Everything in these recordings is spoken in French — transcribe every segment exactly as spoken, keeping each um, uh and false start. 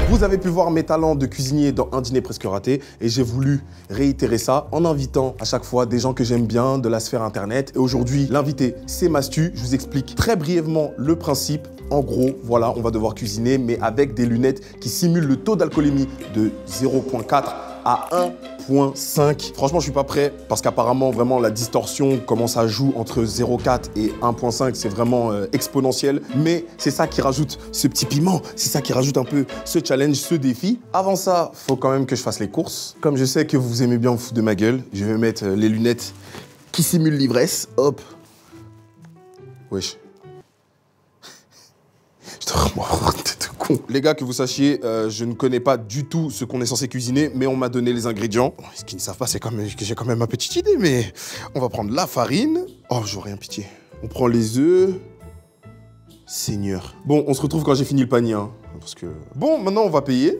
Vous avez pu voir mes talents de cuisinier dans Un dîner presque raté et j'ai voulu réitérer ça en invitant à chaque fois des gens que j'aime bien de la sphère internet. Et aujourd'hui, l'invité, c'est Mastu. Je vous explique très brièvement le principe. En gros, voilà, on va devoir cuisiner, mais avec des lunettes qui simulent le taux d'alcoolémie de zéro virgule quatre à un virgule cinq. Franchement, je suis pas prêt parce qu'apparemment, vraiment, la distorsion, comment ça joue entre zéro virgule quatre et un virgule cinq, c'est vraiment euh, exponentiel. Mais c'est ça qui rajoute ce petit piment, c'est ça qui rajoute un peu ce challenge, ce défi. Avant ça, faut quand même que je fasse les courses. Comme je sais que vous aimez bien vous foutre de ma gueule, je vais mettre les lunettes qui simulent l'ivresse. Hop. Wesh. Je te de con. Les gars, que vous sachiez, euh, je ne connais pas du tout ce qu'on est censé cuisiner, mais on m'a donné les ingrédients. Ce qu'ils ne savent pas, c'est quand même que j'ai quand même ma petite idée, mais on va prendre la farine. Oh, j'aurais rien pitié. On prend les œufs. Seigneur. Bon, on se retrouve quand j'ai fini le panier, hein, parce que... Bon, maintenant, on va payer.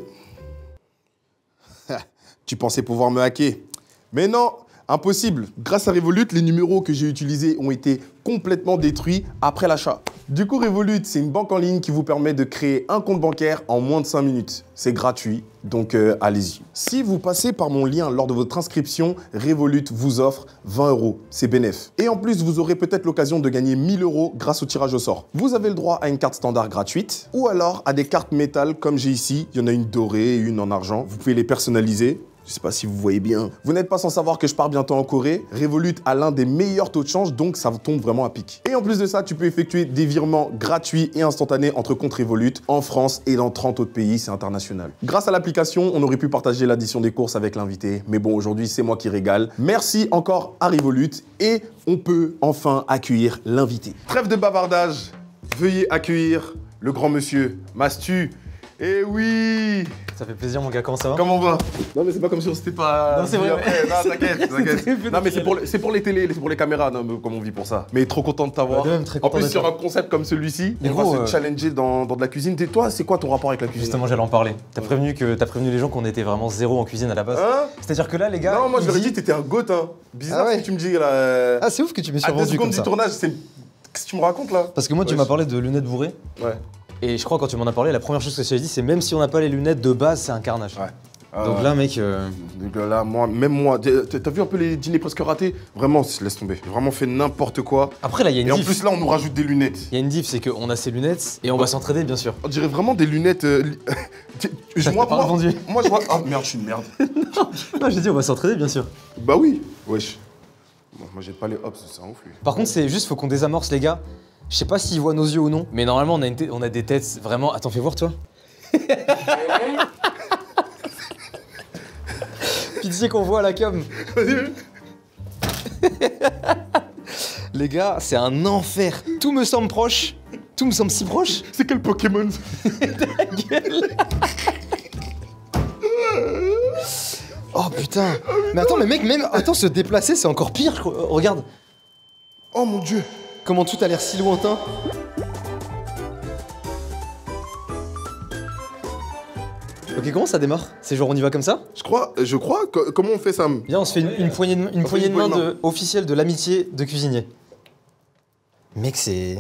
Tu pensais pouvoir me hacker? Mais non, impossible. Grâce à Revolut, les numéros que j'ai utilisés ont été complètement détruits après l'achat. Du coup, Revolut, c'est une banque en ligne qui vous permet de créer un compte bancaire en moins de cinq minutes. C'est gratuit, donc euh, allez-y. Si vous passez par mon lien lors de votre inscription, Revolut vous offre vingt euros. C'est bénef. Et en plus, vous aurez peut-être l'occasion de gagner mille euros grâce au tirage au sort. Vous avez le droit à une carte standard gratuite ou alors à des cartes métal comme j'ai ici. Il y en a une dorée et une en argent. Vous pouvez les personnaliser. Je sais pas si vous voyez bien. Vous n'êtes pas sans savoir que je pars bientôt en Corée. Revolut a l'un des meilleurs taux de change, donc ça tombe vraiment à pic. Et en plus de ça, tu peux effectuer des virements gratuits et instantanés entre comptes Revolut en France et dans trente autres pays, c'est international. Grâce à l'application, on aurait pu partager l'addition des courses avec l'invité. Mais bon, aujourd'hui, c'est moi qui régale. Merci encore à Revolut et on peut enfin accueillir l'invité. Trêve de bavardage, veuillez accueillir le grand monsieur Mastu. Eh oui! Ça fait plaisir mon gars, comment ça va? Comment on va? Non mais c'est pas comme si on s'était pas... Non c'est vrai. Après. Non t'inquiète, t'inquiète. Non mais c'est pour, pour les télés, c'est pour les caméras, non, mais comme on vit pour ça. Mais trop content de t'avoir. Bah, très en plus sur un concept comme celui-ci, on gros, va euh... se challenger dans, dans de la cuisine. Et toi, c'est quoi ton rapport avec la cuisine? Justement j'allais en parler. T'as ouais. prévenu, que, t'as prévenu les gens qu'on était vraiment zéro en cuisine à la base. Hein? C'est-à-dire que là les gars... Non moi je leur ai dit dit t'étais un goth hein. Bizarre ah ouais. ce que tu me dis là. Euh... Ah c'est ouf que tu m'aies survendu à deux secondes comme ça. du tournage, c'est... Qu'est-ce que tu me racontes là? Parce que moi ouais, tu m'as parlé de lunettes bourrées. Ouais. Et je crois quand tu m'en as parlé, la première chose que tu as dit, c'est même si on n'a pas les lunettes de base, c'est un carnage. Ouais. Euh, Donc là, mec. Euh... Donc là, moi, même moi, t'as vu un peu les dîners presque ratés? Vraiment, laisse tomber. J'ai vraiment fait n'importe quoi. Après, là, il y a une Et diff. en plus, là, on nous rajoute des lunettes. Il y a une diff, c'est qu'on a ces lunettes et on va s'entraider, bien sûr. On dirait vraiment des lunettes. Euh... je moi, pas moi, moi, je vois. Ah merde, je suis une merde. non, non j'ai dit, on va s'entraider, bien sûr. Bah oui. Wesh. Bon, moi, j'ai pas les hops, c'est un ouf, lui. Par contre, c'est juste, faut qu'on désamorce, les gars. Je sais pas s'ils voient nos yeux ou non, mais normalement on a, une on a des têtes vraiment... Attends, fais voir toi. Pitié qu'on voit à la cam. Les gars, c'est un enfer. Tout me semble proche. Tout me semble si proche. C'est quel Pokémon? Ta gueule. Oh putain. Mais attends, mais mec, même... Attends, se déplacer, c'est encore pire. Je... Regarde. Oh mon dieu. Comment tout a l'air si lointain. Ok, comment ça démarre? C'est genre on y va comme ça? Je crois, je crois, que, comment on fait ça? Viens, on se fait une, une poignée de, une poignée de main de, officielle de l'amitié de cuisinier. Mec, c'est...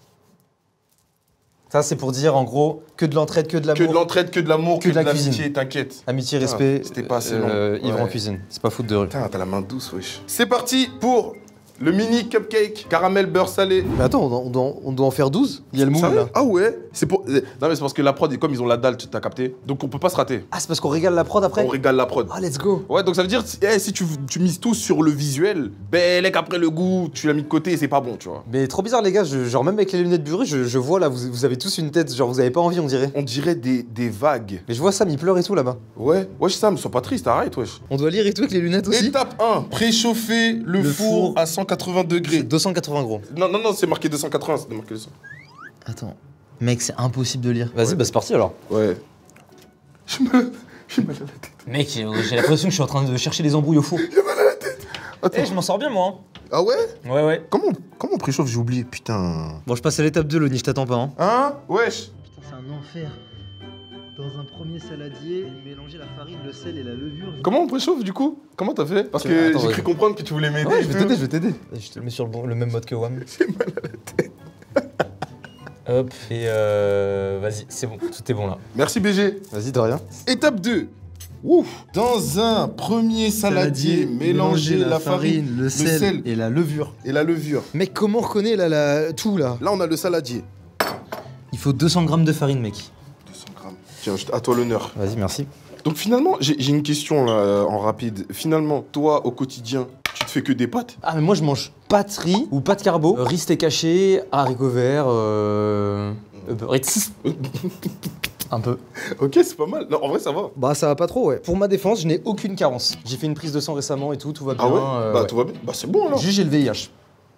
Ça, c'est pour dire, en gros, que de l'entraide, que de l'amour. Que de l'entraide, que de l'amour, que, que de l'amitié, t'inquiète. Amitié, respect, ah, c'était pas assez long. Euh, ivre ouais. en cuisine, c'est pas foutre de rue. Putain, t'as la main douce, wesh. C'est parti pour... le mini cupcake, caramel beurre salé. Mais attends, on doit, on doit en faire douze? Il y a le moule là. Ah ouais? C'est pour... Non mais c'est parce que la prod, comme ils ont la dalle, t'as capté. Donc on peut pas se rater. Ah c'est parce qu'on régale la prod après? On régale la prod. Ah let's go. Ouais donc ça veut dire, eh, si tu, tu mises tout sur le visuel, ben là qu'après le goût, tu l'as mis de côté et c'est pas bon, tu vois. Mais trop bizarre les gars, je, genre même avec les lunettes burées, je, je vois là, vous, vous avez tous une tête, genre vous avez pas envie on dirait. On dirait des, des vagues. Mais je vois Sam, il pleure et tout là-bas. Ouais, wesh Sam, sois pas triste, arrête wesh. On doit lire et tout avec les lunettes aussi. Étape un, préchauffer le, le four, four à cent quatre-vingts degrés. deux cent quatre-vingts gros. Non, non, non, c'est marqué deux cent quatre-vingts, c'est marqué deux cents. Attends, mec, c'est impossible de lire. Vas-y, ouais. Bah c'est parti alors. Ouais. Je me... J'ai mal à la tête. Mec, j'ai l'impression que je suis en train de chercher les embrouilles au four. J'ai mal à la tête. Eh, hey, je m'en sors bien moi. Hein. Ah ouais? Ouais, ouais. Comment, comment on préchauffe? J'ai oublié, putain. Bon, je passe à l'étape deux, Loni, je t'attends pas. Hein, hein? Wesh. Putain, c'est un enfer. Dans un premier saladier, mélanger la farine, le sel et la levure. Comment on préchauffe du coup? Comment t'as fait? Parce que j'ai cru comprendre que tu voulais m'aider. Ouais, je vais t'aider, je vais t'aider. Je te le mets sur le, bon, le même mode que Wam. J'ai mal à la tête. Hop, et euh, vas-y, c'est bon, tout est bon là. Merci B G. Vas-y, de rien. Étape deux. Ouf. Dans un premier saladier, mélangez la farine, le sel, et la levure. et la levure. Mec, comment on reconnaît là, la... tout là? Là, on a le saladier. Il faut deux cents grammes de farine, mec. deux cents grammes. Tiens, je- à toi l'honneur. Vas-y, merci. Donc finalement, j'ai j'ai une question là, euh, en rapide. Finalement, toi, au quotidien, tu te fais que des pâtes? Ah, mais moi je mange pas de riz ou pas de carbo. Euh, riz steak haché, haricots verts, euh... Uber Eats. Un peu. Ok, c'est pas mal. Non, en vrai, ça va. Bah ça va pas trop, ouais. Pour ma défense, je n'ai aucune carence. J'ai fait une prise de sang récemment et tout, tout va bien. Ah ouais euh, Bah ouais. tout va bien. Bah c'est bon alors. Juste j'ai le V I H.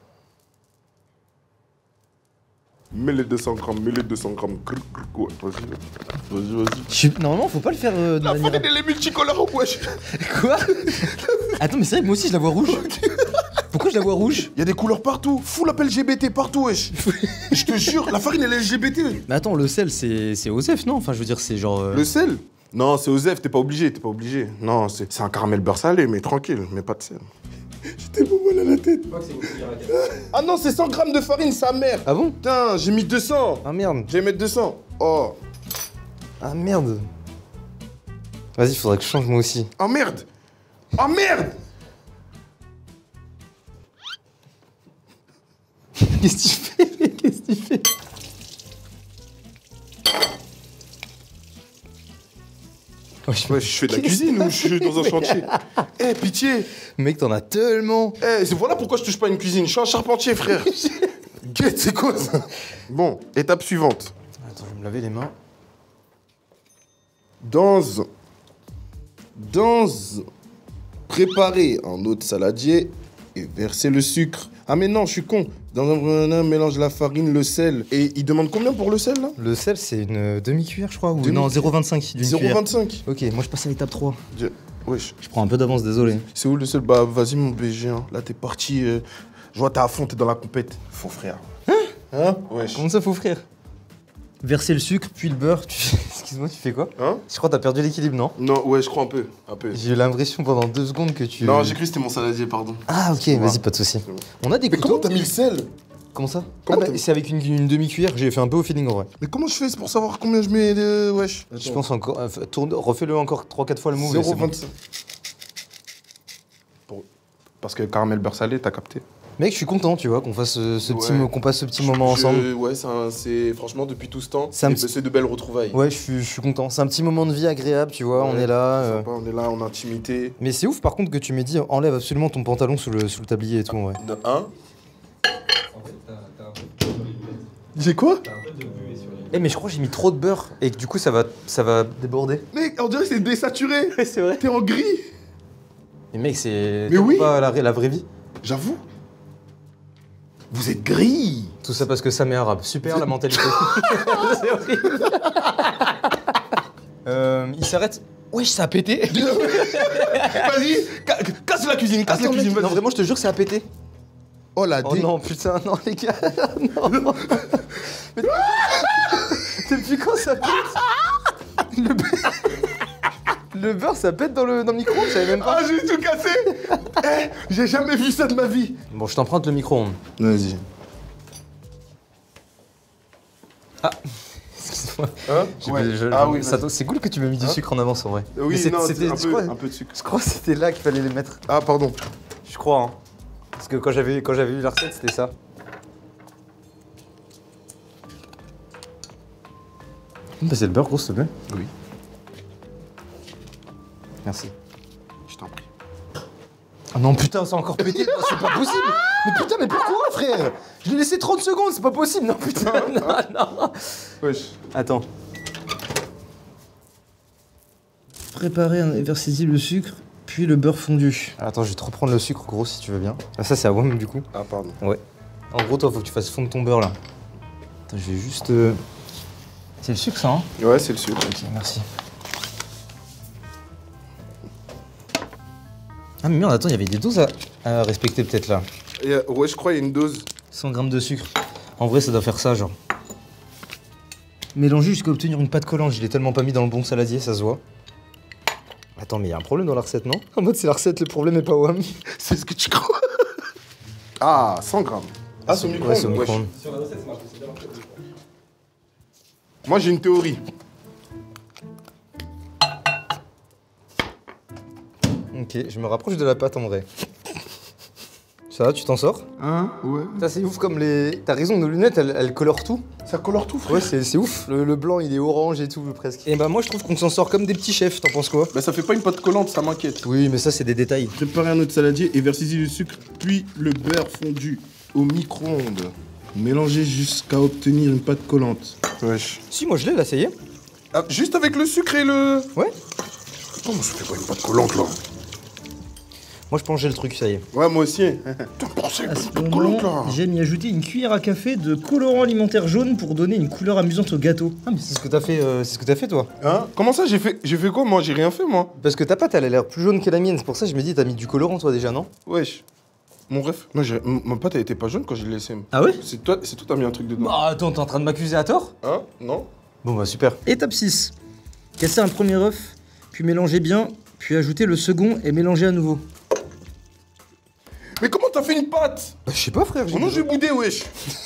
Mets les deux cents grammes, mets les deux cents grammes. Grr, grr, ouais, vas-y, vas-y, vas-y. Je suis- Normalement, faut pas le faire euh, de La manière... farine, elle est multicolore, wesh. Quoi? Attends, mais c'est vrai que moi aussi je la vois rouge. Pourquoi je la vois rouge? Il y a des couleurs partout. Fous l'appel L G B T partout, wesh. Je te jure, la farine, elle est L G B T. Mais attends, le sel, c'est c'est Osef, non? Enfin, je veux dire, c'est genre... euh, Le sel? Non, c'est Osef, t'es pas obligé, t'es pas obligé. Non, c'est c'est un caramel beurre salé, mais tranquille, mais pas de sel. J'étais pas mal à la tête. Ah non, c'est cent grammes de farine, sa mère. Ah bon? Putain, j'ai mis deux cents. Ah merde. Je vais mettre deux cents. Oh. Ah merde. Vas-y, faudrait que je change moi aussi. Oh merde. Oh merde. Qu'est-ce que tu fais? Qu'est-ce que tu fais? Oh, je... Ouais, je fais de la cuisine ou je suis dans un chantier? Eh, pitié. Mec, t'en as tellement. Eh, c'est voilà pourquoi je touche pas à une cuisine. Je suis un charpentier, frère. Qu'est-ce c'est quoi ça? Bon, étape suivante. Attends, je vais me laver les mains. Dans... Dans... Préparer un autre saladier et verser le sucre. Ah mais non, je suis con. Dans un mélange la farine, le sel. Et il demande combien pour le sel, là? Le sel, c'est une demi-cuillère, je crois, ou Demi- non, zéro virgule vingt-cinq d'une zéro cuillère. virgule vingt-cinq. Ok, moi je passe à l'étape trois. Dieu. Wesh. Je prends un peu d'avance, désolé. C'est où le sel? Bah vas-y mon B G, hein. Là t'es parti. euh, Je vois t'es à fond, t'es dans la compète. Faux frère. Hein? Hein? Wesh. Comment ça, faut frère? Verser le sucre, puis le beurre. Tu... Excuse-moi, tu fais quoi? Hein? Je crois que t'as perdu l'équilibre, non? Non, ouais, je crois un peu. Un peu. J'ai eu l'impression pendant deux secondes que tu... Non, j'ai cru que c'était mon saladier, pardon. Ah ok, vas-y, pas de soucis. bon. On a des Mais couteaux. comment t'as mis le sel? Comment ça? Comment Ah bah, t'as- c'est avec une, une demi-cuillère, j'ai fait un peu au feeling en vrai. Mais comment je fais pour savoir combien je mets de... Wesh. Je pense encore... euh, tourne- refais-le encore trois quatre fois le move. et zéro c'est bon. vingt-cinq. Pour- Parce que caramel beurre salé, t'as capté? Mec, je suis content, tu vois, qu'on fasse ce, ce petit, Ouais. mo- qu'on passe ce petit moment ensemble. Je- Ouais, c'est un- c'est franchement depuis tout ce temps, C'est un et petit- c'est de belles retrouvailles. Ouais, je suis, je suis content. C'est un petit moment de vie agréable, tu vois, on Ouais, est là. euh. Sympa, on est là en intimité. Mais c'est ouf par contre que tu m'aies dit enlève absolument ton pantalon sous le, sous le tablier et tout en vrai. De un. J'ai quoi? Eh mais je crois que j'ai mis trop de beurre et que du coup ça va, ça va déborder. Mec, on dirait que c'est désaturé. Ouais, c'est vrai. T'es en gris. Mais mec, c'est Mais oui. pas la, la vraie vie. J'avoue. Vous êtes gris. Tout ça parce que ça m'est arabe. Super la mentalité. C'est horrible. euh, il s'arrête. Wesh, ça a pété. Vas-y, ca- casse la cuisine, casse Attends, la cuisine, mec, non, vas-y. vraiment, je te jure, ça a pété. Oh la Oh dé... non, putain, non, les gars. Non. Mais depuis quand ça pète? Le beurre... le beurre, ça pète dans le, dans le micro, je savais même pas. Ah, j'ai tout cassé. Eh, j'ai jamais vu ça de ma vie. Bon, je t'emprunte le micro-ondes. Vas-y. Excuse-moi. Hein? J'ai- Ouais. je- Ah je- oui, ça- vas-y. c'est cool que tu m'aies mis du Hein? sucre en avance en vrai. Mais Oui, c'est- non, c'était, c'est un je, peu, crois, un peu de sucre. je crois que c'était là qu'il fallait les mettre. Ah, pardon. Je crois, hein. Parce que quand j'avais, quand j'avais vu la recette, c'était ça. Tu peux me passer le beurre, gros, s'il te plaît? Oui. Merci. Je t'en prie. Ah non, putain, ça a encore pété. Non, c'est pas possible. Mais putain, mais pourquoi, frère? Je l'ai laissé trente secondes, c'est pas possible. Non, putain, non, non. Wesh. Attends. Préparer et verser le sucre, puis le beurre fondu. Attends, je vais te reprendre le sucre, gros, si tu veux bien. Ah, ça, c'est à WAM, du coup. Ah, pardon. Ouais. En gros, toi, faut que tu fasses fondre ton beurre, là. Attends, je vais juste... euh, C'est le sucre, ça, hein? Ouais, c'est le sucre. Ok, merci. Ah, mais merde, attends, il y avait des doses à, à respecter, peut-être, là. Et, euh, ouais, je crois qu'il y a une dose. cent grammes de sucre. En vrai, ça doit faire ça, genre. Mélanger jusqu'à obtenir une pâte collante. Je l'ai tellement pas mis dans le bon saladier, ça se voit. Attends, mais il y a un problème dans la recette, non? En mode, c'est la recette, le problème est pas WAM. C'est ce que tu crois. Ah, cent grammes. Ah, c'est au micro-ondes. Ouais, c'est au micro-ondes. Moi, j'ai une théorie. Ok, je me rapproche de la pâte en vrai. Ça va, tu t'en sors? Hein? Ouais. Ça, c'est ouf comme les... T'as raison, nos lunettes, elles, elles colorent tout. Ça colore tout, frère. Ouais, c'est c'est ouf. Le, le blanc, il est orange et tout, presque. Et bah, moi, je trouve qu'on s'en sort comme des petits chefs. T'en penses quoi? Bah, ça fait pas une pâte collante, ça m'inquiète. Oui, mais ça, c'est des détails. Préparez un autre saladier et versez-y le sucre, puis le beurre fondu au micro-ondes. Mélangez jusqu'à obtenir une pâte collante. Wesh. Si, moi, je l'ai, là, ça y est. Ah, juste avec le sucre et le... Ouais. Oh, mais ça fait pas une pâte collante, là. Moi, je pense que j'ai le truc, ça y est. Ouais, moi aussi. T'as pensé À une ce pâte collante, là. moment, j'aime y ajouter une cuillère à café de colorant alimentaire jaune pour donner une couleur amusante au gâteau. Ah, mais c'est ce que t'as fait, euh, c'est ce que t'as fait, toi. Hein? Comment ça, j'ai fait... j'ai fait quoi, moi? J'ai rien fait, moi. Parce que ta pâte, elle a l'air plus jaune que la mienne. C'est pour ça que je me dis, t'as mis du colorant, toi, déjà, non? Wesh. Mon ref. Non, j'ai- m- ma pâte, elle était pas jaune quand je l'ai laissée. Ah ouais? C'est toi, c'est toi, t'as mis un truc dedans. Bah, attends, t'es en train de m'accuser à tort? Hein? Non? Bon, bah, super. Étape six. Casser un premier œuf, puis mélanger bien, puis ajouter le second et mélanger à nouveau. Mais comment t'as fait une pâte? Bah, je sais pas, frère. j'ai Oh non, dit- j'ai boudé, wesh.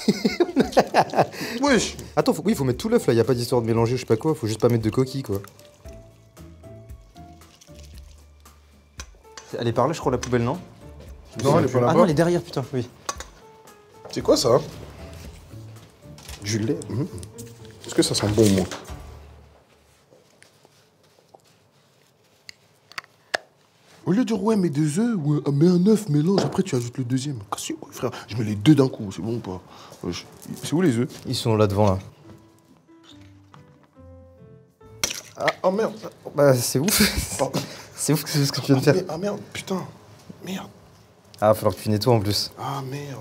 Wesh. Attends, faut... oui, faut mettre tout l'œuf, là. Y a pas d'histoire de mélanger, je sais pas quoi. Faut juste pas mettre de coquilles, quoi. Elle est par là, je crois, la poubelle, non? Non, elle est pas Ah là-bas. non, elle est derrière, putain, oui. C'est quoi ça? Du lait. Mmh. Est-ce que ça sent bon, moi? Au lieu de dire ouais, mets deux œufs, ouais, ah, mets un œuf, mélange, après tu ajoutes le deuxième. Cassez, ouais, frère, je mets les deux d'un coup, c'est bon ou pas? Ouais, je- C'est où les œufs? Ils sont là devant, là. Ah, oh merde. Bah, c'est ouf. Pardon. C'est ouf ce que tu viens de faire. Ah merde, putain. Merde. Ah, va falloir que tu nettoies en plus. Ah merde.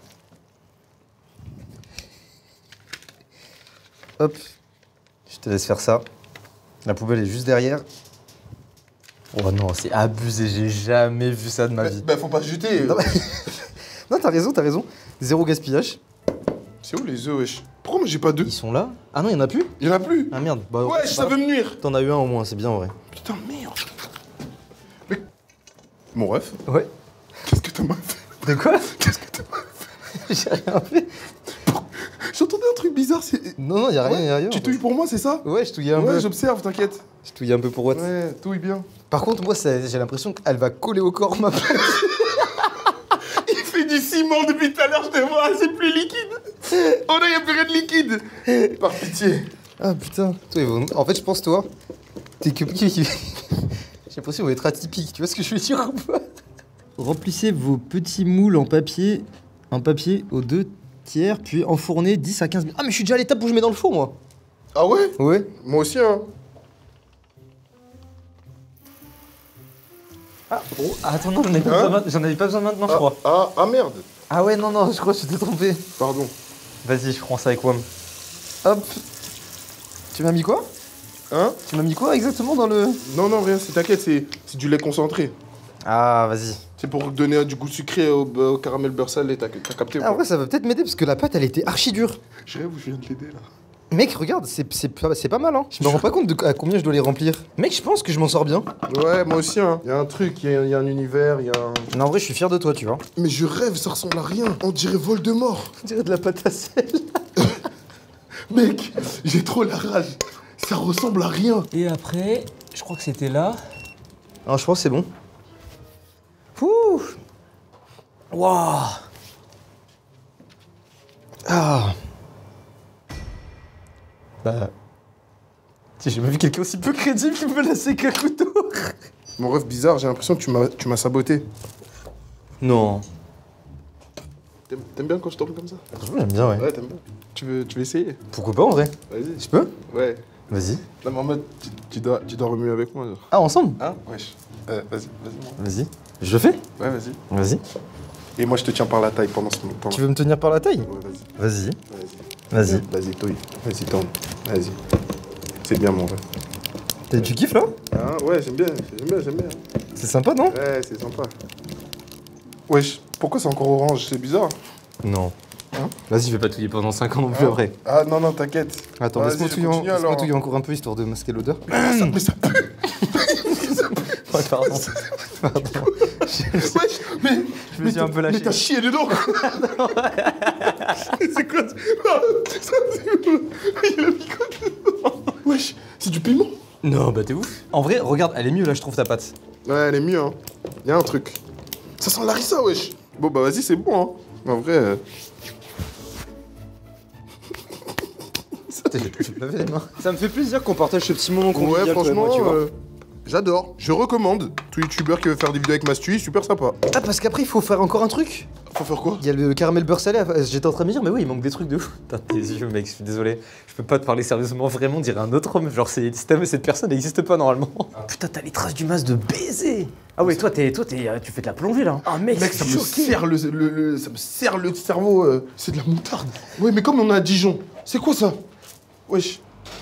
Hop. Je te laisse faire ça. La poubelle est juste derrière. Oh non, c'est abusé, j'ai jamais vu ça de ma vie. Bah, faut pas se jeter. Non, mais- non, t'as raison, t'as raison. Zéro gaspillage. C'est où les œufs, wesh? Pourquoi moi j'ai pas Ils d'œufs? sont là. Ah non, il y en a plus. Il y en a plus. Ah merde. Bah, Wesh, ça veut me nuire. T'en as eu un au moins, c'est bien en vrai. Putain, merde. Mais... Mon ref, Ouais. qu'est-ce que t'as mal fait? De quoi? Qu'est-ce que t'as mal fait? J'ai rien fait. J'entendais un truc bizarre, c'est... Non, non, y a rien, y a rien. Tu touilles pour moi, c'est ça? Ouais, je touillais un Ouais, peu. j'observe, t'inquiète. Je touillais un peu pour Watt. Ouais, touille bien. Par contre, moi, ça- j'ai l'impression qu'elle va coller au corps, ma pâte. Il fait du ciment depuis tout à l'heure, je te vois, c'est plus liquide. Oh non, y'a plus rien de liquide. Par pitié. Ah putain. Toi, ils vont- En fait, je pense, toi, t'es que. J'ai l'impression qu'on va être atypique, tu vois ce que je veux dire ou pas? Remplissez vos petits moules en papier, en papier aux deux tiers, puis enfournez dix à quinze minutes. Ah, mais je suis déjà à l'étape où je mets dans le four, moi. Ah ouais? Ouais. Moi aussi, hein. Ah, oh, attends, non, j'en avais, pas Hein besoin ma- j'en avais pas besoin maintenant, je Ah, crois. ah, ah merde. Ah ouais, non, non, je crois que je t'ai trompé. Pardon. Vas-y, je prends ça avec Wam. Hop. Tu m'as mis quoi? Hein? Tu m'as mis quoi exactement dans le... Non, non, rien, c'est t'inquiète, c'est c'est du lait concentré. Ah, vas-y. C'est pour donner du goût sucré au, au caramel beurre salé, t'as t'as capté ou Ah, en pas? vrai, ça va peut-être m'aider parce que la pâte, elle était archi dure. Je rêve où je viens de l'aider là. Mec, regarde, c'est c'est pas, c'est pas mal, hein. Je me rends pas compte de à combien je dois les remplir. Mec, je pense que je m'en sors bien. Ouais, moi aussi, hein. Il y a un truc, il y, a- il y a un univers, il y a un... Mais en vrai, je suis fier de toi, tu vois. Mais je rêve, ça ressemble à rien. On dirait Voldemort. On dirait de la pâte à sel. Mec, j'ai trop la rage. Ça ressemble à rien. Et après, je crois que c'était là. Alors, je pense que c'est bon. Ouh. Waouh. Ah. Bah. J'ai jamais vu quelqu'un aussi peu crédible qui me menacer qu'un couteau. Mon rêve bizarre, j'ai l'impression que tu m'as tu m'as saboté. Non. T'aimes t'aimes bien quand je tombe comme ça? Franchement, j'aime bien, ouais. Ouais, t'aimes bien. Tu veux, tu veux essayer? Pourquoi pas en vrai? Vas-y. Je peux? Ouais. Vas-y. Non, mais en mode, tu, tu dois, tu dois remuer avec moi, genre. Ah, ensemble? Hein? Wesh. Euh, vas-y, vas-y. moi. Vas-y. Je le fais? Ouais, vas-y. Vas-y. Et moi, je te tiens par la taille pendant ce moment. Tu veux me tenir par la taille? Ouais, vas-y. Vas-y. Vas-y. Vas-y. Vas-y, toi. Vas-y, tombe. Vas-y. C'est bien, mon rêve. Et tu kiffes là? Ah, ouais, j'aime bien, j'aime bien, j'aime bien. C'est sympa, non? Ouais, c'est sympa. Wesh, pourquoi c'est encore orange? C'est bizarre. Non. Hein? Vas-y, je vais pas touiller pendant cinq ans non plus Ah. après. Ah, non, non, t'inquiète. Attends, Vas-y, laisse-moi je touiller, en- continue, laisse-moi alors. touiller encore un peu histoire de masquer l'odeur. Mais ça, mais ça pue. Ouais, pardon. Pardon. Wesh, mais Je me suis un peu lâché. Mais t'as chié dedans. C'est quoi ça? Il a mis quoi dedans? Wesh, c'est du piment. Non, bah t'es ouf. En vrai, regarde, elle est mieux là, je trouve ta pâte. Ouais, elle est mieux, hein. Y'a un truc. Ça sent Larissa, wesh. Bon, bah vas-y, c'est bon, hein. En vrai. Euh... Je vais te laver les mains. Ça me fait plaisir qu'on partage ce petit moment convivial. Ouais, franchement, toi et moi, tu vois. euh, j'adore. Je recommande. Tout youtubeur qui veut faire des vidéos avec Mastu, super sympa. Ah, parce qu'après, il faut faire encore un truc. Faut faire quoi? Il y a le caramel beurre salé. J'étais en train de me dire, mais oui, il manque des trucs de ouf. Putain, tes yeux, mec, je suis désolé. Je peux pas te parler sérieusement, vraiment, dire un autre homme. Genre, c'est- cette personne n'existe pas normalement. Putain, t'as les traces du masque de baiser. Ah ouais, toi, t'es, toi, t'es, tu fais de la plongée là. Ah mec, Mec, je ça suis me choqué. serre le, le- le- ça me serre le cerveau. euh, C'est de la moutarde. Ouais, mais comme on est à Dijon, c'est quoi ça? Wesh.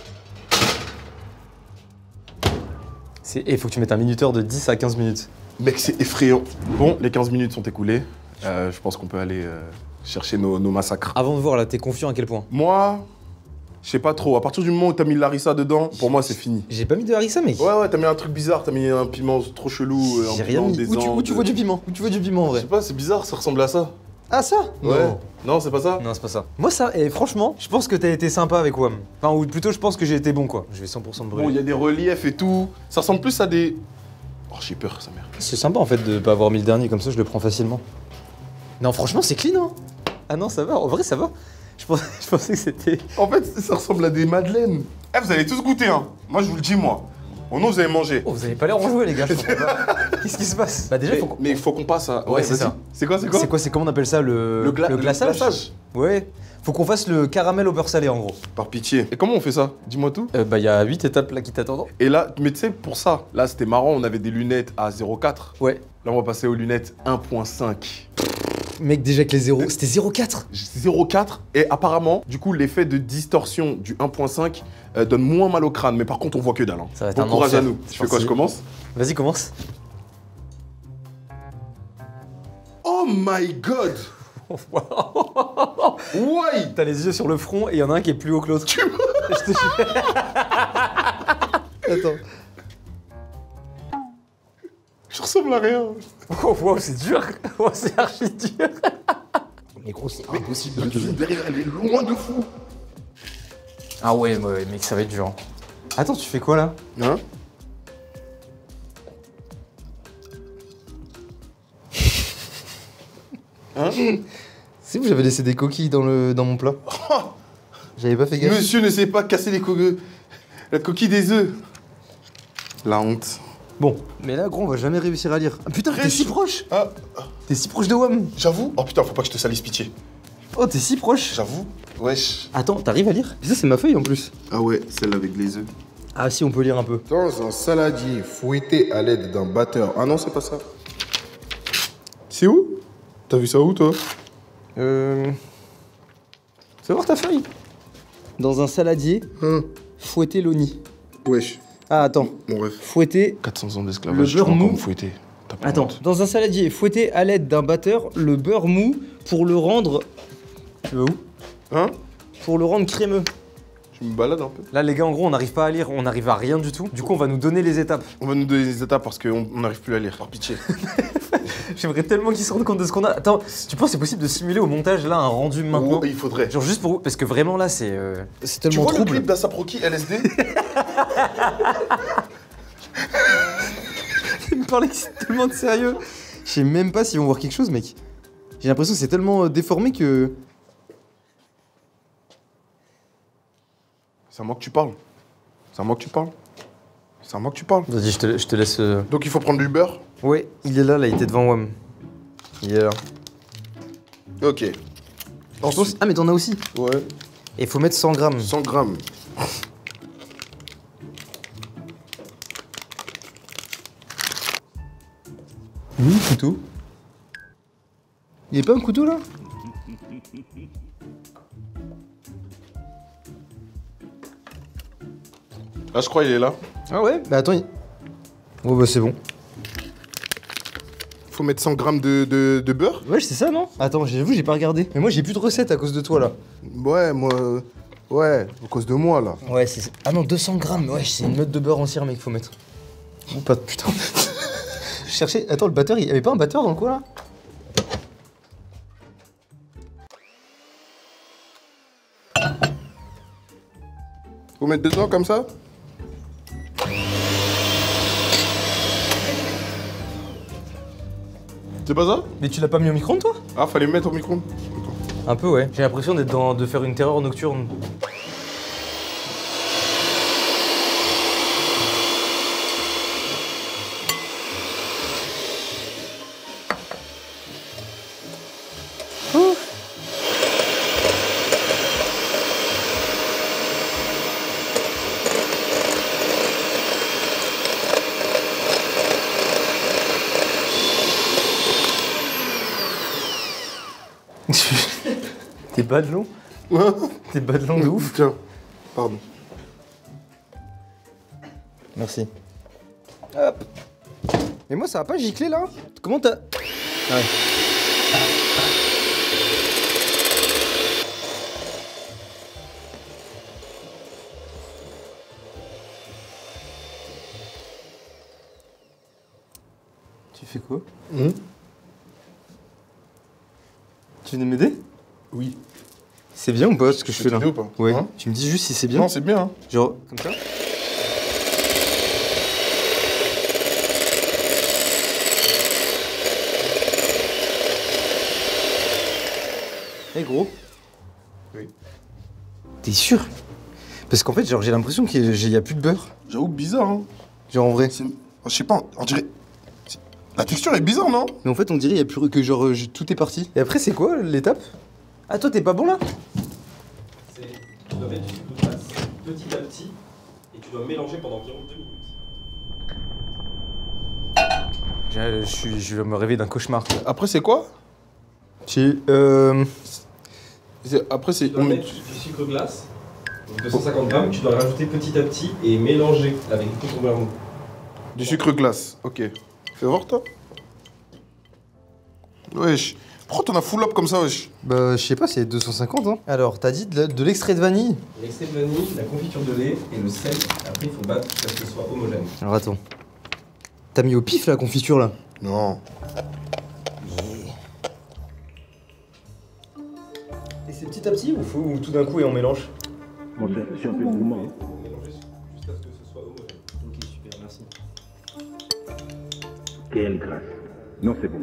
Il faut que tu mettes un minuteur de dix à quinze minutes. Mec, c'est effrayant. Bon, les quinze minutes sont écoulées. Euh, je pense qu'on peut aller euh, chercher nos, nos massacres. Avant de voir là, t'es confiant à quel point? Moi, je sais pas trop. À partir du moment où t'as mis Larissa dedans, pour moi, c'est fini. J'ai pas mis de harissa, mec. Ouais, ouais, t'as mis un truc bizarre. T'as mis un piment trop chelou. euh, un J'ai rien piment mis. des Où tu, où tu Andes. vois du piment? Où tu vois du piment en Je vrai? sais pas, c'est bizarre, ça ressemble à ça. Ah ça? Ouais. Non, c'est pas ça? Non, c'est pas ça. Moi, ça, et franchement, je pense que t'as été sympa avec W A M. Enfin, ou plutôt, je pense que j'ai été bon, quoi. Je vais cent pour cent me brûler. Bon, il y a des reliefs et tout. Ça ressemble plus à des. Oh, j'ai peur, sa mère. C'est sympa en fait de pas avoir mis le dernier, comme ça je le prends facilement. Non, franchement, c'est clean, hein. Ah non, ça va, en vrai, ça va. Je pensais, je pensais que c'était. En fait, ça ressemble à des madeleines. Eh, vous allez tous goûter, hein. Moi, je vous le dis, moi. Au nom, vous allez manger. Oh, vous avez pas l'air enjoué, les gars, je comprends pas. Qu'est-ce qui se passe? Bah, déjà, Mais faut qu'on. mais il faut qu'on passe à. Ouais, c'est vas-y. ça. C'est quoi, c'est quoi? C'est quoi, c'est comment on appelle ça le. Le, gla- le glaçage? glaçage. Ouais. Faut qu'on fasse le caramel au beurre salé, en gros. Par pitié. Et comment on fait ça? Dis-moi tout. Euh, bah, il y a huit étapes là qui t'attendent. Et là, mais tu sais, pour ça, là, c'était marrant, on avait des lunettes à zéro virgule quatre. Ouais. Là, on va passer aux lunettes un virgule cinq. Mec, déjà que les zéros. C'était zéro virgule quatre. zéro virgule quatre. Et apparemment, du coup, l'effet de distorsion du un virgule cinq euh, donne moins mal au crâne. Mais par contre, on voit que dalle. Hein. Ça va être Bon un courage enfer. à nous. C'est Tu fais quoi, parti. je commence? Vas-y, commence. Oh my god! Ouais! T'as les yeux sur le front et il y en a un qui est plus haut que l'autre. Tu Je te jure. Attends. Je ressemble à rien. Oh, wow, c'est dur. Oh, c'est archi dur. Mais gros, c'est impossible. La cuisine derrière, elle est loin de fou. Ah ouais, ouais, mec, ça va être dur. hein. Attends, tu fais quoi là? Hein? Hein? C'est où j'avais laissé des coquilles dans, le, dans mon plat. J'avais pas fait gaffe. Monsieur ne sait pas casser les co- la coquille des œufs. La honte. Bon, mais là, gros, on va jamais réussir à lire. Ah, putain, t'es Reste- si proche. Ah, T'es si proche de W A M. j'avoue? Oh putain, faut pas que je te salisse pitié. Oh, t'es si proche. J'avoue? Wesh. Attends, t'arrives à lire? Ça, c'est ma feuille en plus. Ah ouais, celle avec les œufs. Ah si, on peut lire un peu. Dans un saladier fouetté à l'aide d'un batteur. Ah non, c'est pas ça. C'est où? T'as vu ça où, toi? Euh... Fais voir ta feuille. Dans un saladier, Hein? fouetter l'oni. Wesh. Ah, attends. Mon ref. Fouetter... quatre cents ans Le d'esclavage, beurre tu vas encore mou. me fouetter. T'as pas Attends. honte. Dans un saladier, fouetter à l'aide d'un batteur le beurre mou pour le rendre... Tu vas où? Hein? Pour le rendre crémeux. Je me balade un peu. Là, les gars, en gros, on n'arrive pas à lire, on n'arrive à rien du tout. Du coup, on va nous donner les étapes. On va nous donner des étapes parce qu'on on n'arrive plus à lire, par pitié. J'aimerais tellement qu'ils se rendent compte de ce qu'on a. Attends, tu penses que c'est possible de simuler au montage, là, un rendu maintenant? Oh, il faudrait. Genre juste pour... Parce que vraiment, là, c'est... euh, C'est Tu tellement vois le trouble. clip d'Asaproki L S D? Il me parlait que c'est tellement de sérieux. Je sais même pas s'ils vont voir quelque chose, mec. J'ai l'impression que c'est tellement euh, déformé que... C'est à moi que tu parles. C'est à moi que tu parles. C'est à moi que tu parles. Vas-y, je te, je te laisse... euh, Donc il faut prendre du beurre. Ouais, il est là, là, il était devant W A M. Il est là. Ok. Je pense- Ensuite, Ah, mais t'en as aussi. ouais, Et il faut mettre cent grammes. cent grammes. Oui, couteau. Il est pas un couteau, là? Là, je crois qu'il est là. Ah ouais? Bah attends, il... Oh bah c'est bon. Faut mettre cent grammes de, de, de beurre. Ouais, c'est ça, non? Attends, j'avoue, j'ai pas regardé. Mais moi, j'ai plus de recettes à cause de toi, là. Ouais, moi. euh, Ouais, à cause de moi, là. Ouais, c'est... Ah non, deux cents grammes. Ouais, c'est une note de beurre entière, mec, faut mettre. Oh, pas de putain. Je cherchais... Attends, le batteur, il y avait pas un batteur dans le coin, là? Faut mettre dedans comme ça. C'est pas ça? Mais tu l'as pas mis au micro-ondes, toi? Ah, fallait mettre au micro-ondes. Un peu, ouais. J'ai l'impression d'être dans... de faire une terreur nocturne. Ouh. T'es bas de long? T'es bas de long de ouf. Tiens, pardon. Merci. Hop. Mais moi, ça va pas gicler là? Comment t'as. Ah ouais. Tu fais quoi? Mmh. Tu venais m'aider? Oui. C'est bien ou pas ce que je fais là? Ou pas Ouais. Hein? Tu me dis juste si c'est bien? Non, c'est bien. Hein. Genre, comme ça? Eh hey, gros? Oui. T'es sûr? Parce qu'en fait, genre, j'ai l'impression qu'il y a plus de beurre. J'avoue, bizarre, hein. Genre, en vrai. C'est- Je sais pas, on dirait. c'est- La texture est bizarre, non? Mais en fait, on dirait qu'il y a plus que genre, euh, tout est parti. Et après, c'est quoi l'étape? Ah, toi, t'es pas bon là? C'est, tu dois mettre du sucre de glace petit à petit et tu dois mélanger pendant environ deux minutes. Je, je, suis- je vais me réveiller d'un cauchemar. Après, c'est quoi? J'ai. Euh. C'est- Après, c'est. Tu dois on met- mettre du sucre glace, donc deux cent cinquante grammes, tu dois rajouter petit à petit et mélanger avec du coton beurre mou. Du sucre glace, ok. Fais voir, toi. Wesh. Pourquoi t'en as full up comme ça, wesh? Bah, je sais pas, c'est deux cent cinquante, hein. Alors, t'as dit de, la- de l'extrait de vanille? L'extrait de vanille, la confiture de lait et le sel. Après, il faut battre pour que ce soit homogène. Alors, attends. T'as mis au pif la confiture là? Non. Et c'est petit à petit ou, faut, ou tout d'un coup et on mélange? Bon, c'est c'est un peu de mouvement. hein. Il faut mélanger jusqu'à ce que ce soit homogène. Ok, super, merci. Quelle grâce. Non, c'est bon.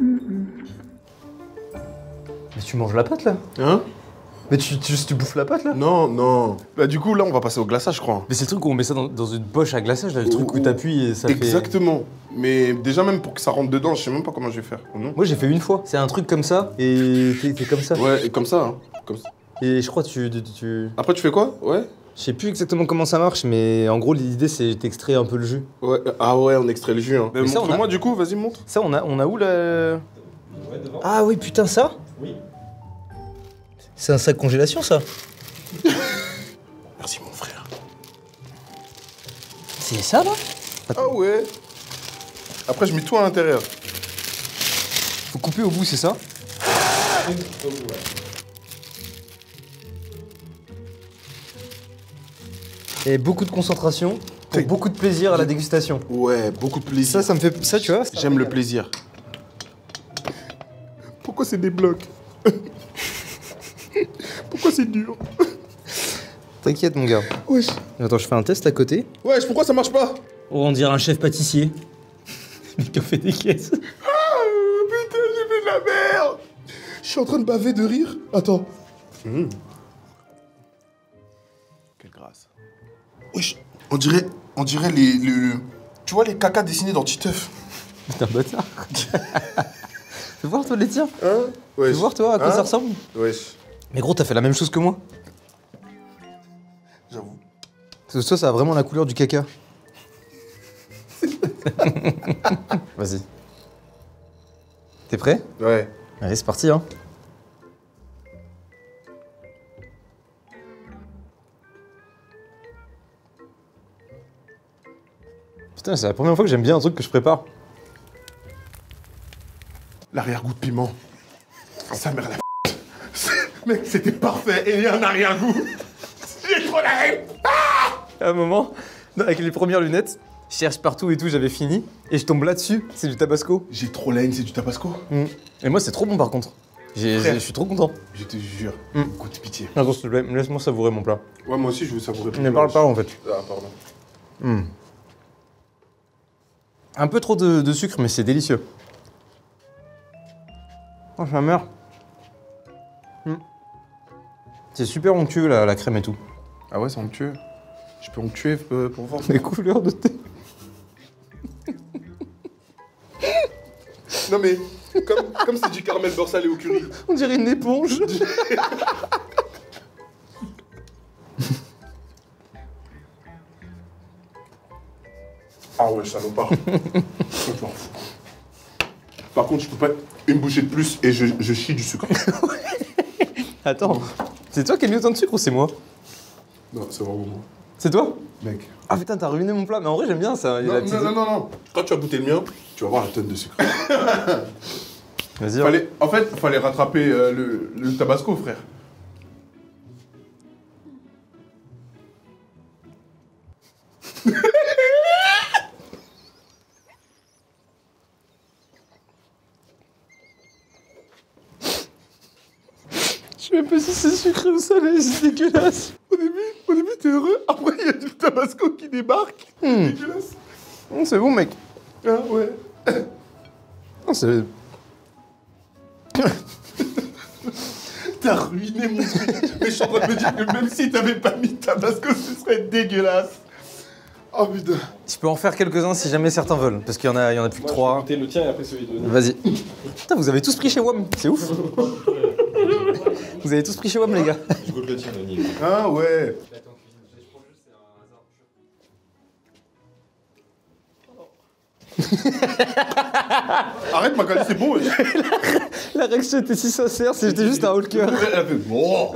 Mais tu manges la pâte là? Hein? Mais tu, tu, tu bouffes la pâte là? Non, non. Bah, du coup, là, on va passer au glaçage, je crois. Mais c'est le truc où on met ça dans, dans une poche à glaçage, là, le truc où t'appuies et ça fait... Exactement. Mais déjà, même pour que ça rentre dedans, je sais même pas comment je vais faire. ou Non? Moi j'ai fait une fois. C'est un truc comme ça et t'es t'es comme ça. Ouais, et comme ça, hein. Comme ça. Et je crois que tu... tu, tu- Après, tu fais quoi? Ouais? Je sais plus exactement comment ça marche, mais en gros, l'idée c'est d'extraire un peu le jus. Ouais. Ah ouais, on extrait le jus, hein. Mais Mais ça, on a- montre-moi, du coup, vas-y, montre. Ça, on a, on a où le... Ouais, devant. Ah oui, putain, ça? Oui. C'est un sac congélation, ça? Merci, mon frère. C'est ça, là? Ah ouais. Après, je mets tout à l'intérieur. Faut couper au bout, c'est ça? Un petit peu, ouais. Et beaucoup de concentration pour C'est- beaucoup de plaisir à la dégustation. Ouais, beaucoup de plaisir. Ça, ça me fait... Ça, tu vois? ça- J'aime le plaisir. Pourquoi c'est des blocs? Pourquoi c'est dur? T'inquiète, mon gars. Wesh. Attends, je fais un test à côté. Wesh, pourquoi ça marche pas? Oh, on dirait un chef pâtissier. Il te fait des caisses. Ah, putain, j'ai fait de la merde. Je suis en train de baver de rire. Attends. Mmh. Quelle grâce. Wesh, on dirait, on dirait les, le, le- tu vois les caca dessinés dans Titeuf. T'es un bâtard. Fais voir, toi, les tiens. Hein? Wesh. Fais voir, toi, à quoi Hein? ça ressemble. Wesh, Mais gros, t'as fait la même chose que moi. j'avoue. Parce que ça, ça a vraiment la couleur du caca. Vas-y. T'es prêt? Ouais. Allez, c'est parti, hein. Putain, c'est la première fois que j'aime bien un truc que je prépare. L'arrière-goût de piment. Sa mère la p***. Mec, c'était parfait et il y a un arrière-goût. J'ai trop la haine. À un moment, avec les premières lunettes, je cherche partout et tout, j'avais fini. Et je tombe là-dessus, c'est du tabasco. J'ai trop la haine, c'est du tabasco. Et moi, c'est trop bon par contre. J'ai- Frère. Je suis trop content. Je te jure. Mm. Goûte pitié. Attends, s'il te plaît, laisse-moi savourer mon plat. Ouais, moi aussi, je veux savourer. Ne parle pas en fait. Ah, pardon. Mm. Un peu trop de, de sucre, mais c'est délicieux. Oh, ça meurt. Mm. C'est super onctueux la, la crème et tout. Ah ouais, c'est onctueux. Je peux onctuer euh, pour voir. Les couleurs de thé. Non mais, comme comme c'est du caramel beurre salé au curry. On dirait une éponge. Ah ouais, salopard. Je m'en fous. Par contre, je peux pas une bouchée de plus et je, je chie du sucre. Attends, c'est toi qui as mis autant de sucre ou c'est moi? Non, c'est vraiment moi. C'est toi? Mec. Ah putain, t'as ruiné mon plat, mais en vrai j'aime bien ça. il y a Non, la petite- non, non, non, non. Quand tu vas goûter le mien, tu vas voir la tonne de sucre. Vas-y. hein. Fallait, en fait, il fallait rattraper euh, le, le tabasco, frère. Je sais même pas si c'est sucré ou salé, c'est dégueulasse. Au début, au début, t'es heureux. Après, il y a du tabasco qui débarque. Hmm. C'est dégueulasse. Hum, c'est bon mec. Ah ouais. Oh, c'est... T'as ruiné mon truc. Mais je suis en train de me dire que même si t'avais pas mis de tabasco, ce serait dégueulasse. Oh putain. Je peux en faire quelques-uns si jamais certains veulent, parce qu'il y en a, il y en a plus que Moi, je vais trois. goûter le tien et après celui de. Vas-y. Putain, vous avez tous pris chez WAM, c'est ouf. Vous avez tous pris chez WAM les gars. Je goûte le tien, Denis. Ah ouais. Arrête, Magali, c'est bon. wesh. La réaction était si sincère, c'était juste un haut le cœur. Elle a fait, oh.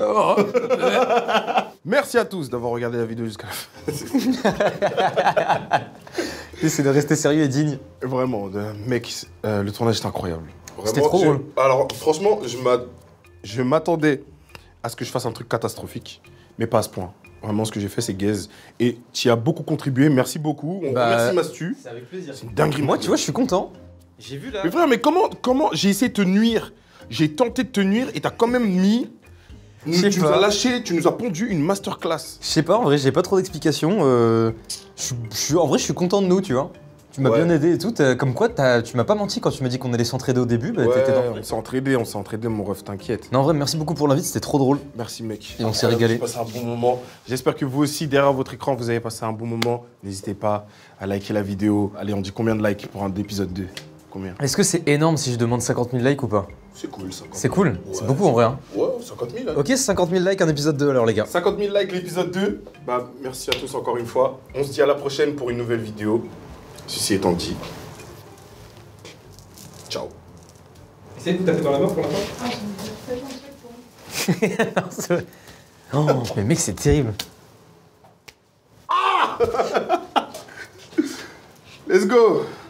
Merci à tous d'avoir regardé la vidéo jusqu'à la fin. C'est de rester sérieux et digne. Vraiment, euh, mec, euh, le tournage est incroyable. C'était Vraiment, trop je- drôle. Alors, franchement, je m'a- je m'attendais à ce que je fasse un truc catastrophique, mais pas à ce point. Vraiment, ce que j'ai fait, c'est gaze. Et tu y as beaucoup contribué, merci beaucoup. On Bah, remercie Mastu. C'est avec plaisir. C'est une dinguerie. Moi, tu vois, je suis content. J'ai vu là. Mais frère, mais comment, comment j'ai essayé de te nuire? J'ai tenté de te nuire et t'as quand même mis. Je sais Tu nous pas. as lâché, tu nous as pondu une masterclass. Je sais pas, en vrai, j'ai pas trop d'explications. euh, je suis- je suis- en vrai, je suis content de nous, tu vois. Tu m'as Ouais. bien aidé et tout. t'as- Comme quoi, t'as- tu m'as pas menti quand tu m'as dit qu'on allait s'entraider au début. Bah, Ouais, t'étais dans. on s'est entraidé, on s'est entraidé, mon ref, t'inquiète. Non, en vrai, merci beaucoup pour l'invite, c'était trop drôle. Merci, mec. Et on s'est Incroyable, régalé. J'ai passé un bon moment. J'espère que vous aussi, derrière votre écran, vous avez passé un bon moment. N'hésitez pas à liker la vidéo. Allez, on dit combien de likes pour un épisode deux? Combien? Est-ce que c'est énorme si je demande cinquante mille likes ou pas? C'est cool, cinquante mille. C'est cool, Ouais, c'est beaucoup en vrai. Hein. Ouais, cinquante mille. hein. Ok, cinquante mille likes, un épisode deux alors, les gars. cinquante mille likes l'épisode deux. Bah, merci à tous encore une fois. On se dit à la prochaine pour une nouvelle vidéo. Ceci étant dit. Ciao. Essaye de vous taper dans la main pour l'instant. Ah, j'ai une très gentil pour C'est vrai. Oh, mais mec, c'est terrible. Let's go.